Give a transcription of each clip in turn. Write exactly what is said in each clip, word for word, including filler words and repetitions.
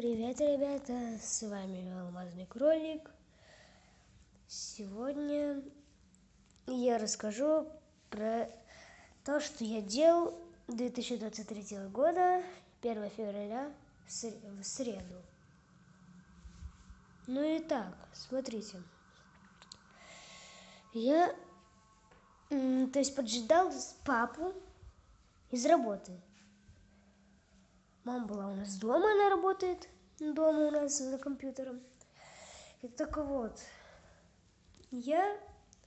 Привет, ребята, с вами Алмазный кролик. Сегодня я расскажу про то, что я делал две тысячи двадцать третьего года, первого февраля, в среду. Ну и так, смотрите. Я, то есть, поджидал папу из работы. Мама была у нас дома, она работает дома у нас за компьютером. И так вот, я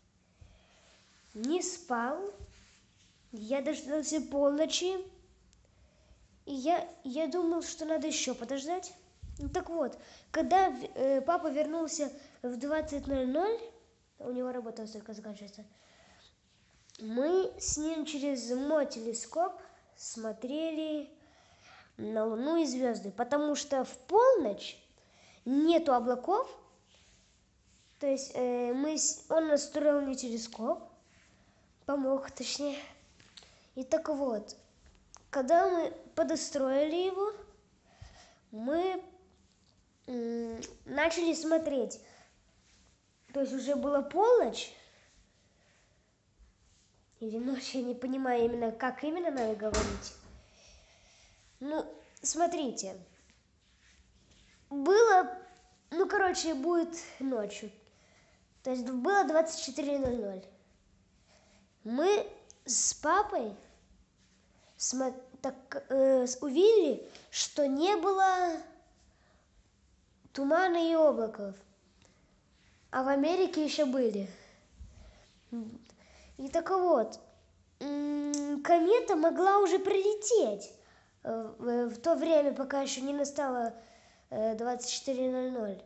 не спал, я дождался полночи, и я, я думал, что надо еще подождать. Ну, так вот, когда э, папа вернулся в двадцать ноль ноль, у него работа только заканчивается, мы с ним через мой телескоп смотрели на Луну и звезды, потому что в полночь нету облаков, то есть э, мы, он настроил мне телескоп, помог точнее. И так вот, когда мы подостроили его, мы м, начали смотреть, то есть уже была полночь, или ночь, я не понимаю именно, как именно надо говорить. Ну, смотрите, было, ну, короче, будет ночью, то есть было двадцать четыре ноль ноль. Мы с папой так, э, увидели, что не было тумана и облаков, а в Америке еще были. И так вот, комета могла уже прилететь в то время, пока еще не настало двадцать четыре ноль ноль.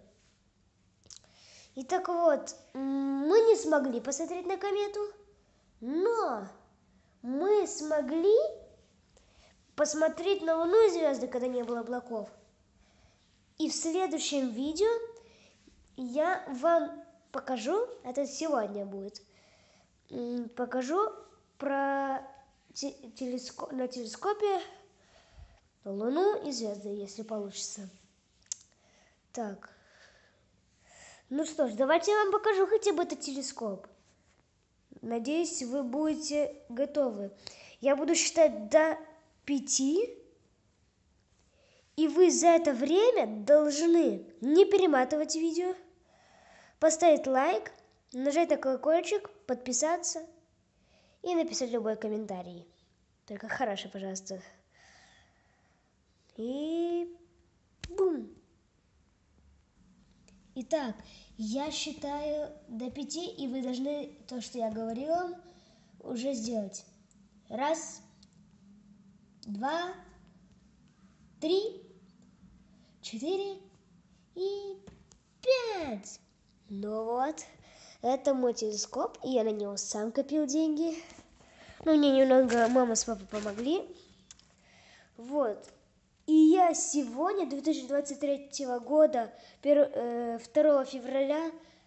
И так вот, мы не смогли посмотреть на комету, но мы смогли посмотреть на Луну и звезды, когда не было облаков. И в следующем видео я вам покажу, это сегодня будет, покажу про телескоп, на телескопе Луну и звезды, если получится. Так, ну что ж, давайте я вам покажу хотя бы этот телескоп. Надеюсь, вы будете готовы. Я буду считать до пяти, и вы за это время должны не перематывать видео, поставить лайк, нажать на колокольчик, подписаться и написать любой комментарий. Только хороший, пожалуйста. И бум! Итак, я считаю до пяти, и вы должны то, что я говорила, уже сделать. Раз, два, три, четыре и пять. Ну вот, это мой телескоп, и я на него сам копил деньги. Ну, мне немного мама с папой помогли. Вот. И я сегодня, две тысячи двадцать третьего года, второго февраля,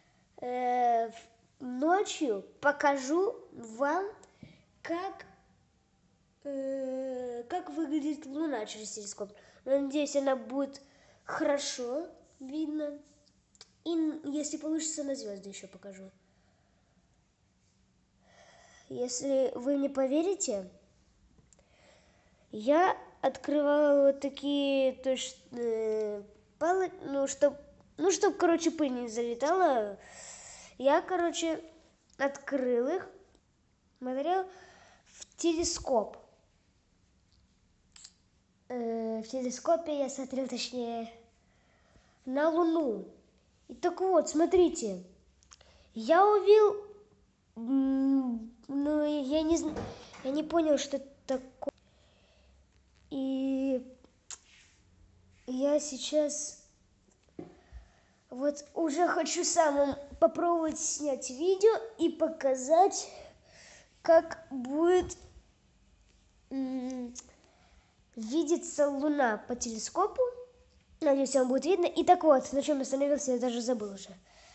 ночью покажу вам, как, как выглядит Луна через телескоп. Надеюсь, она будет хорошо видно. И если получится, на звезды еще покажу. Если вы не поверите, я открывала вот такие, то есть, э, палы, ну, чтоб, ну, чтоб, короче, пыль не залетала. Я, короче, открыл их, смотрел в телескоп. Э, в телескопе я смотрел, точнее, на Луну. И так вот, смотрите, я увидел, ну, я не, я не понял, что это такое. И я сейчас вот уже хочу самым попробовать снять видео и показать, как будет м- видеться Луна по телескопу. Надеюсь, вам будет видно. И так вот, на чем я остановился, я даже забыл уже.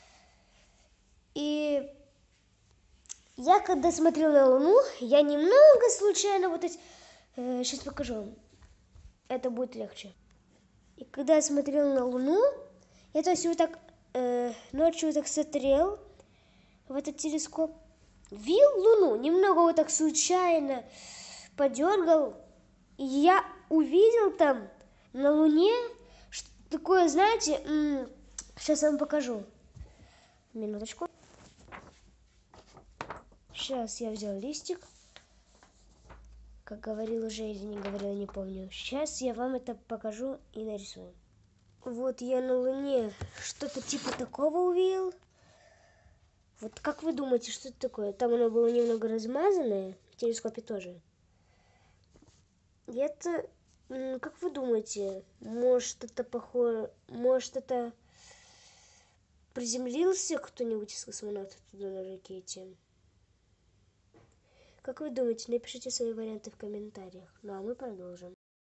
И я, когда смотрел на Луну, я немного случайно вот эти... Э, сейчас покажу вам. Это будет легче. И когда я смотрел на Луну, я то есть вот так э, ночью вот так смотрел в этот телескоп, видел Луну, немного вот так случайно подергал, и я увидел там на Луне что такое, знаете, м- сейчас я вам покажу. Минуточку. Сейчас я взял листик. Как говорил уже или не говорил, не помню. Сейчас я вам это покажу и нарисую. Вот я на Луне что-то типа такого увидел. Вот как вы думаете, что это такое? Там оно было немного размазанное, в телескопе тоже. И это, как вы думаете, может это похоже, может это приземлился кто-нибудь из космонавтов туда на ракете? Как вы думаете, напишите свои варианты в комментариях. Ну а мы продолжим.